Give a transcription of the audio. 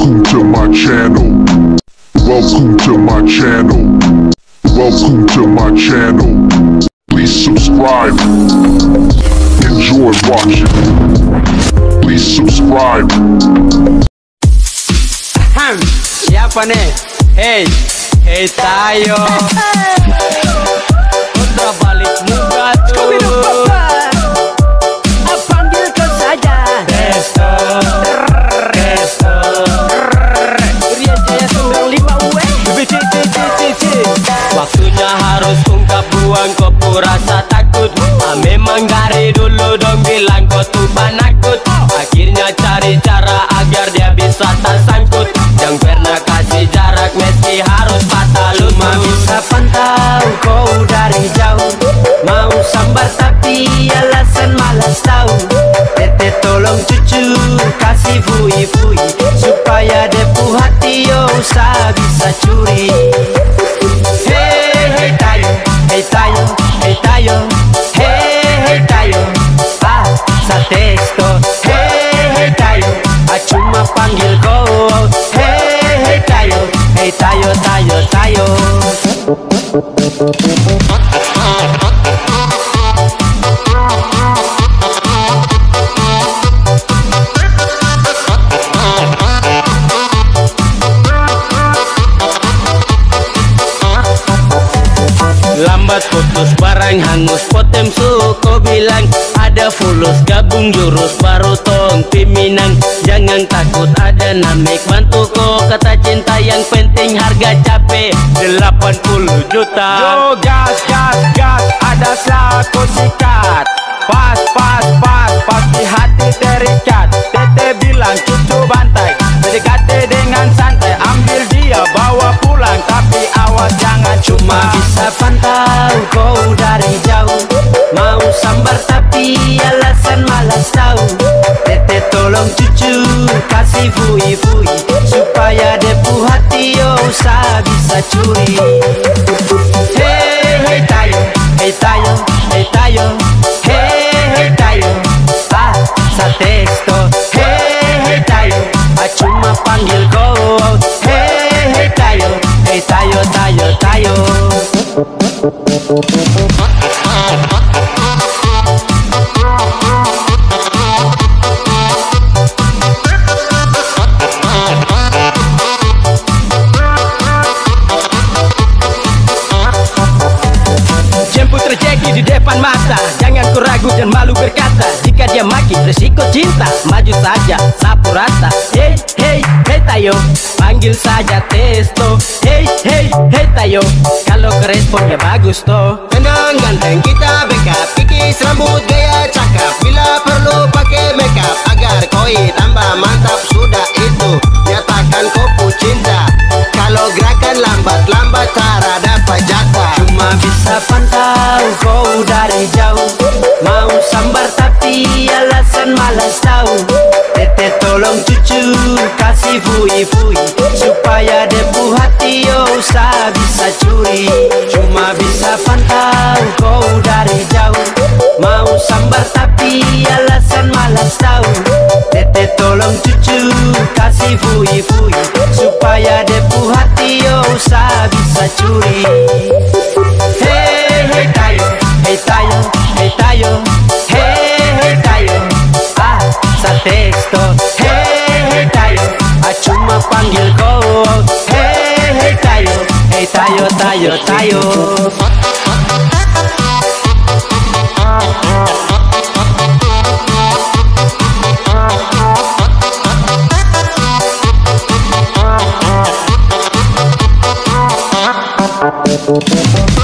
Welcome to my channel. Welcome to my channel. Welcome to my channel. Please subscribe. Enjoy watching. Please subscribe. Siapa nih? Hey tayo. Putra balik muka tuh. Panggil kau saja. Resto. Rian Jaya 95 UE. Waktunya harus ungkap, buang kau rasa takut. Memang dari dulu dong bilang kau tuh penakut. Akhirnya cari cara agar dia bisa tak sangkut. Jangan pernah kasih jarak meski harus patah lutut. Cuma bisa pantau kau dari jauh. Mau sambar tapi alasan malas tahu. Tete tolong cucu kasih fui-fui, supaya depu hati yo usah bisa curi. Hey tayo, hey tayo, hey tayo, hey tayo, sa testo. Hey tayo, cuma panggil kau. Hey tayo, hey tayo, tayo. Lambat putus barang hangus potem suko bilang ada fulus gabung jurus baru tong piminang. Jangan takut ada namik bantu ko kata cinta, yang penting harga capek 80 juta. Yo gas ada selaku sikat. Pas pasti hati terikat. Tete bilang cucu bantai, PDKT dengan santai, ambil dia bawa pulang, tapi awas jangan Cuma bisa pantau kau dari jauh. Mau sambar tapi alasan malas tahu. Tete tolong cucu kasih fui-fui, supaya depu hati yo usah bisa curi. Hey tayo, hey tayo, hey tayo, hey tayo, sa testo. Hey tayo, cuma panggil kau. Hey tayo, hey tayo, tayo. Jemput rezeki di depan mata, jangan kau ragu dan malu berkata. Jika dia maki resiko cinta, maju saja sapu rata. Hey tayo, panggil saja testo. Hey tayo, kalau keresponnya bagus toh. Tenang ganteng kita backup, kikis rambut gaya cakep. Bila perlu pakai makeup, agar koi tambah mantap. Sudah itu nyatakan kau cinta. Kalau gerakan lambat cara dapat jatah. Cuma bisa pantau kau dari jauh. Mau sambar tapi alasan malas tahu. Tete tolong cucu kasih fui-fui, supaya depu hati yo usah bisa curi. Cuma bisa pantau kau dari jauh. Mau sambar tapi alasan malas tahu. Tete tolong cucu kasih fui-fui, supaya depu hati yo usah bisa curi. Hey tayo, hey tayo, hey tayo, hey tayo, sa testo. Hey tayo, cuma panggil kau. Hey tayo, hey tayo, tayo. Welcome